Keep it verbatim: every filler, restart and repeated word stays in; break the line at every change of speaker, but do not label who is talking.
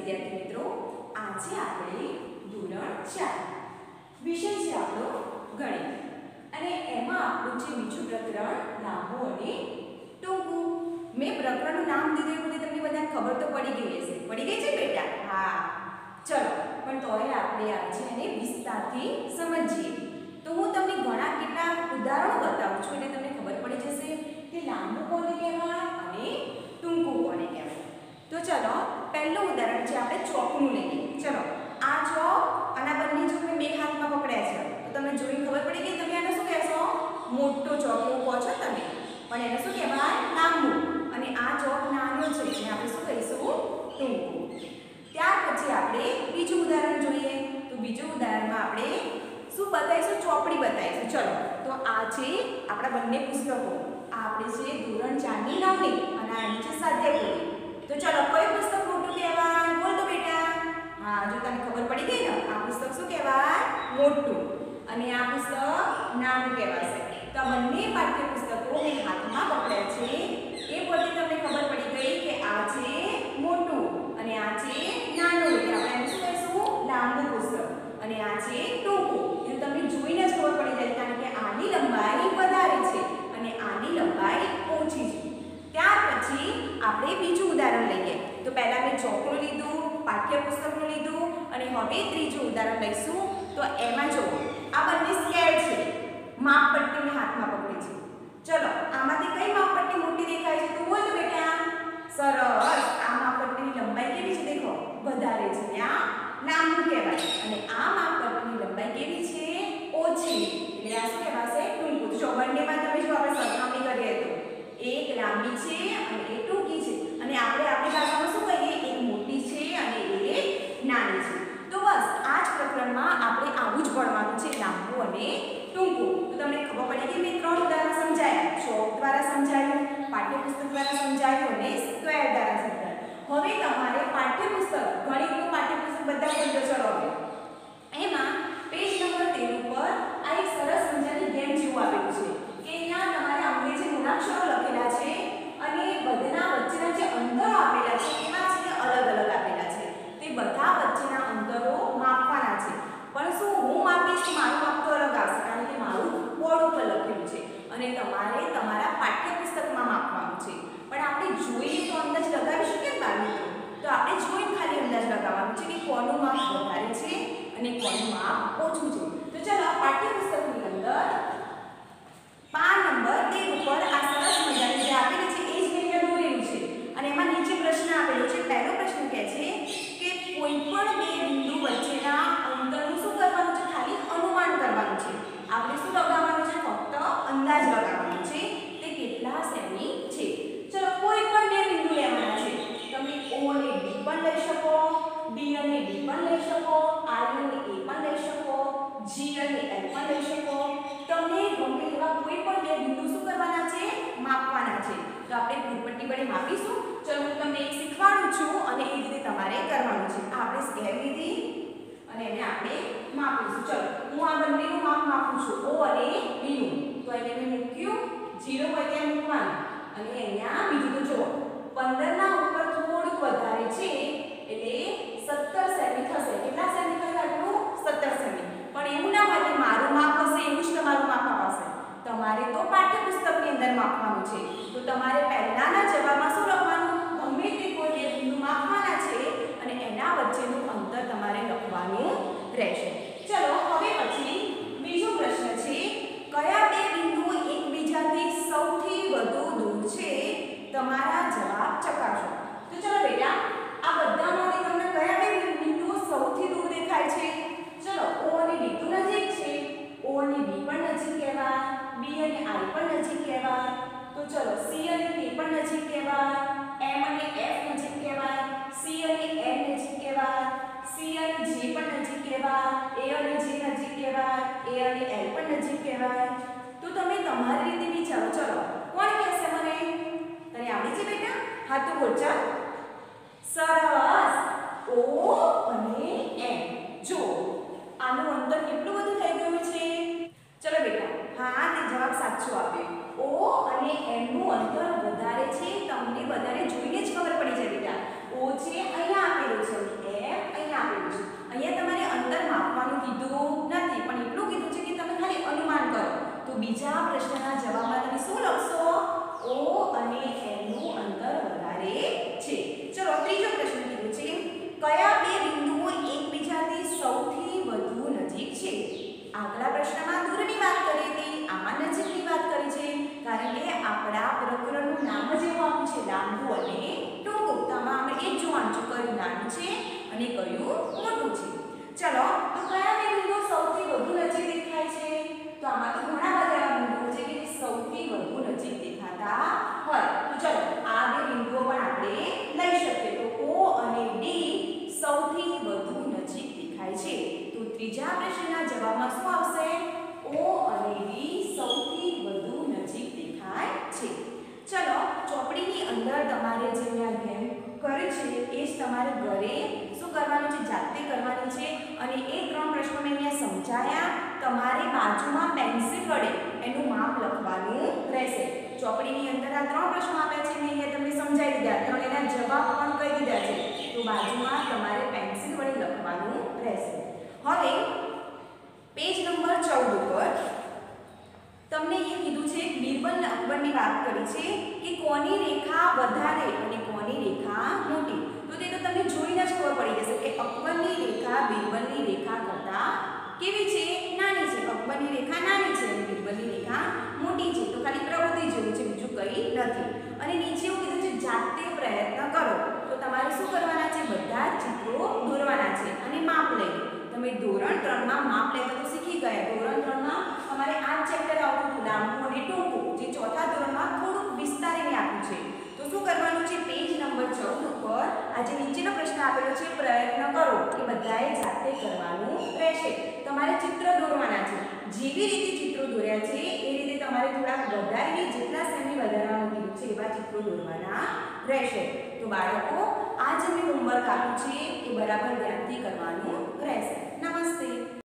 વિદ્યાર્થી મિત્રો, આજે આપણે ધોરણ ચાર વિષય છે આપણો ગણિત અને એમાં આપણું છે બીજું પ્રકરણ લાંબુ અને ટૂંકું. મેં પ્રકરણનું નામ દીધું એટલે તમને બધાને ખબર તો પડી ગઈ હશે. પડી ગઈ છે બેટા? હા, ચલો. પણ તોય આપણે આજે એને વિસ્તારથી સમજીએ. તો હું તમને ઘણા કેટલા ઉદાહરણો બતાવું છું એટલે તમને ખબર પડી જશે કે લાંબુ કોને કહેવાય અને ટૂંકું કોને કહેવાય. તો ચલો, પહેલું ઉદાહરણ છે આપણે ચોકનું લઈએ. ચલો, આ ચોક અને આ બંને ચોક મેં બે હાથમાં પકડ્યા છે. તો તમને જોઈને ખબર પડી ગઈ તમે આને શું કહેશો? મોટો ચોક એવું કહો છો તમે, પણ એને શું કહેવાય? લાંબુ. અને આ ચોક નાનો છે એટલે આપણે શું કહીશું? ટૂંકું. ત્યાર પછી આપણે બીજું ઉદાહરણ જોઈએ. તો બીજું ઉદાહરણમાં આપણે શું બતાવીશું? ચોપડી બતાવીશું. ચલો, તો આ છે આપણા બંને પુસ્તકો. આ આપણે છે ધોરણ ચાર ની નવની અને આ છે સ્વાધ્યાય પોથી. તો ચલો, કયું પુસ્તક મોટું કહેવાય? બોલ તો બેટા. હા, જો તને ખબર પડી ગઈ ને, આ પુસ્તક શું કહેવાય? મોટું. અને આ પુસ્તક નાનું કહેવાશે. તો આ બંને પાઠ્યપુસ્તકો મેં હાથમાં પકડ્યા છે. એ પરથી તમને ખબર પડી ગઈ કે આ છે મોટું અને આ છે નાનું. એટલે આપણે એને શું કહીશું? લાંબુ પુસ્તક. અને આ છે ટૂંકું. એ તમને જોઈને જ ખબર પડી જાય કારણ કે આની લંબાઈ વધારે છે અને આની લંબાઈ ઓછી છે. ત્યાર પછી આપણે બીજું ઉદાહરણ લઈએ. તો પહેલા મેં ચોકનું લીધું, પાઠ્યપુસ્તકનું લીધું અને હવે ત્રીજું ઉદાહરણ લઈશું. તો એમાં જો આ બંને સ્કેલ છે, માપપટ્ટી મેં હાથમાં પકડી છે. ચલો, આમાંથી કઈ માપપટ્ટી મોટી દેખાય છે? તો બોલ તો બેટા. સરસ. આ માપપટ્ટીની લંબાઈ કેવી છે? દેખો, વધારે છે. આ લાંબુ કહેવાય. અને આ માપપટ્ટીની લંબાઈ કેવી છે? ઓછી. એટલે આ શું કહેવાશે? ટૂંકું. જો બંનેમાં તમે જો આપણે સરખામણી કરીએ તો એક લાંબી છે અને એક ટૂંકી છે. અને આપણે આપણી ભાષામાં શું કહીએ? એક મોટી છે અને એક નાની છે. તો બસ આ જ પ્રકરણમાં આપણે આવું જ ભણવાનું છે, લાંબુ અને ટૂંકું. તો તમને ખબર પડી કે મેં ત્રણ ઉદાહરણ સમજાયા. ચોક દ્વારા સમજાયું, પાઠ્યપુસ્તક દ્વારા સમજાયું અને સ્ક્વેર દ્વારા સમજાયું. હવે તમારે પાઠ્યપુસ્તક, ગણિતનું પાઠ્યપુસ્તક બધા ખોલજો. ચલો, હવે એમાં પેજ નંબર તેર ઉપર આ એક સરસ મજાની ગેમ જેવું આપેલું છે કે અહીંયા તમારે અંગ્રેજી મૂળાક્ષરો લખેલા છે અને બધાના વચ્ચેના જે અંતરો આપેલા છે એમાં છે અલગ અલગ આપેલા છે. તે બધા વચ્ચેના અંતરો માપવાના છે. પણ શું હું માપીશ? મારું માપ તો અલગ આવશે કારણ કે મારું બોર્ડ ઉપર લખેલું છે અને તમારે તમારા પાઠ્યપુસ્તકમાં માપવાનું છે. પણ આપણે જોઈએ તો અંદાજ લગાવી શકીએ ને બાળ મિત્રો? તો આપણે જોઈને ખાલી અંદાજ લગાવવાનું છે કે કોનું માપ વધારે છે અને કોનું માપ ઓછું છે. તો ચાલો, પાઠ્યપુસ્તકની અંદર પાન નંબર તેર ઉપર આ સરસ મજાની જે આપેલી છે એ જ મેં અહીંયા દોરેલું છે અને એમાં નીચે પ્રશ્ન આપેલો છે. પહેલો પ્રશ્ન કહે છે કે કોઈ પણ બે બિંદુ વચ્ચેના અંતરનું શું કરવાનું છે? ખાલી અનુમાન કરવાનું છે. આપણે શું લગાવવાનું છે? ફક્ત અંદાજ લગાવવાનો છે તે કેટલા સેમી છે. ચલો, કોઈ પણ બે બિંદુ લેવાના છે. તમે O અને D પણ લઈ શકો, D અને D પણ લઈ શકો, I અને A પણ લઈ શકો, G અને L પણ લઈ શકો. તમને ગમે એવા કોઈ પણ બે બિંદુ શું કરવાના છે? માપવાના છે. તો આપણે ભૂલપટ્ટી વડે માપીશું. ચલો, હું તમને એક શીખવાડું છું અને એ રીતે તમારે કરવાનું છે. આપણે સ્કેલ લીધી અને એને આપણે માપીશું. ચલો, હું આ બંનેનું માપ માપું છું, O અને B નું. તો એને મેં મૂક્યું, ઝીરો હોય ત્યાં મૂકવાનું. અને અહીંયા બીજું તો જુઓ, પંદર ના ઉપર થોડુંક વધારે છે એટલે સત્તર સેમી થશે. કેટલા સેમી થશે? આટલું સત્તર સેમી. પણ એવું ના હોય કે મારું માપ હશે એવું જ તમારું માપ આવશે. તમારે તો પાઠ્યપુસ્તકની અંદર માપવાનું છે. તો તમારે પહેલાના જવાબમાં શું લખવાનું? ગમે તે કોઈ બે બિંદુ માપવાના છે અને એના વચ્ચેનું અંતર તમારે લખવાનું રહેશે. ચલો, હવે પછી બીજો પ્રશ્ન છે, કયા બે બિંદુઓ એકબીજાથી સૌથી વધુ દૂર છે? તમારા જવાબ ચકાસો. તો ચલો બેટા, આ બધામાંથી તમને કયા બે બિંદુઓ સૌથી દૂર દેખાય છે? ચલો, O અને D તો નજીક છે. O અને B પણ નજીક કહેવાય, B અને I પણ નજીક કહેવાય. તો ચલો, C અને K પણ નજીક કહેવાય, M અને F નજીક કહેવાય, C અને N નજીક કહેવાય, C અને J પણ નજીક કહેવાય, A અને J નજીક કહેવાય, A અને L પણ નજીક કહેવાય. તો તમે તમારી રીતે વિચારો. ચલો, કોણ કહેશે મને? તને આવડી છે બેટા? હા, તો બોલ. ચાલ, સરસ. O અને M. જો આનું અંતર કેટલું બધું થઈ ગયું છે? ચલો બેટા, હા, તે જવાબ સાચો આપ્યો. O અને M નું અંતર વધારે છે. તમને વધારે જોઈને જ ખબર પડી જાય બેટા. O છે અહીંયા આપેલું છે, કયું મોટું છે? ચલો, તો કયા બે બિંદુઓ સૌથી વધુ નજીક દેખાય છે? તો આમાં તો ઘણા બધા એવા બિંદુઓ છે કે જે સૌથી વધુ નજીક દેખાતા હોય. તો ચલો આ બે બિંદુઓ પણ આપણે લઈ શકીએ. તો O અને D સૌથી વધુ નજીક દેખાય છે. તો ત્રીજા પ્રશ્નના જવાબમાં શું આવશે? O અને D સૌથી વધુ નજીક દેખાય છે. ચલો, ચોપડીની અંદર તમારે જે અહીંયા ગેમ કરી છે એ જ તમારે ઘરે શું કરવાનું છે? જાતે કરવાની છે. અને એ ત્રણ પ્રશ્નો મેં અહીંયા સમજાયા. તમારે બાજુમાં પેન્સિલ વડે એનું માપ લખવાનું રહેશે. ચોપડીની અંદર આ ત્રણ પ્રશ્નો આપ્યા છે, મેં અહીંયા તમને સમજાવી દીધા. ત્રણ એના જવાબ પણ કહી દીધા છે. તો બાજુમાં તમારે પેન્સિલ વડે લખવાનું રહેશે. હવે પેજ નંબર ચૌદ ઉપર તમને એ કીધું છે બીરબલ અને અકબરની વાત કરી છે કે કોની રેખા વધારે અને કોની રેખા મોટી. તો તે તો તમને જોઈને જ ખબર પડી જશે કે અકબરની રેખા બીરબલની રેખા કરતાં કેવી છે? નાની છે. અકબરની રેખા નાની છે અને બીરબલની રેખા મોટી છે. તો ખાલી પ્રવૃત્તિ જેવું છે, બીજું કંઈ નથી. અને નીચે એવું કીધું છે જાતે પ્રયત્ન કરો. તો તમારે શું કરવાના છે? બધા જ ચિત્રો દોરવાના છે અને માપ લઈ. તમે ધોરણ ત્રણ માં માપ લેતા તો શીખી ગયા. ધોરણ ત્રણ માં તમારે આ ચેપ્ટર આવતું હતું લાંબુ અને ટૂંકું, જે ચોથા ધોરણમાં થોડુંક વિસ્તારીને આપ્યું છે. તો શું કરવાનું છે? પેજ નંબર ચૌદ ઉપર આ જે નીચેનો પ્રશ્ન આપેલો છે પ્રયત્ન કરો, એ બધાએ જાતે કરવાનું રહેશે. તમારે ચિત્ર દોરવાના છે. જેવી રીતે ચિત્રો દોર્યા છે એ રીતે તમારે થોડાક વધારીને જેટલા સેમી વધારવાનું કીધું છે એવા ચિત્રો દોરવાના રહેશે. તો બાળકો, આ જે મેં હોમવર્ક આપ્યું છે એ બરાબર ધ્યાનથી કરવાનું રહેશે. નમસ્તે.